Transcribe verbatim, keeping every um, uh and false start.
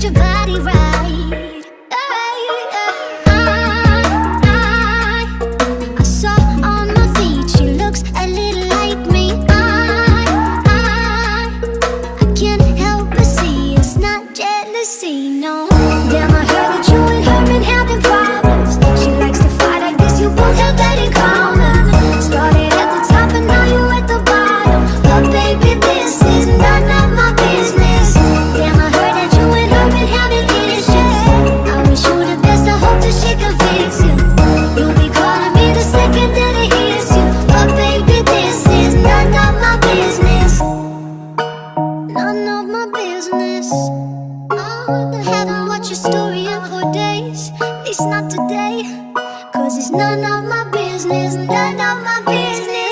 your body right. I, I, I saw on my feet, she looks a little like me. I, I, I can't help but see it's not jealousy, no. Damn, I heard that you and her been having problems. She likes to fight, I guess you both have that in common. Started at the top and now you at the bottom. But baby, this is none of my business. Damn, I heard that you and her been having issues. I wish you the best, I hope that she can fix you. You'll be calling me the second that it hits you. But baby, this is none of my business. None of my business. I haven't watched your story in four days, at least not today. Cause it's none of my business, none of my business.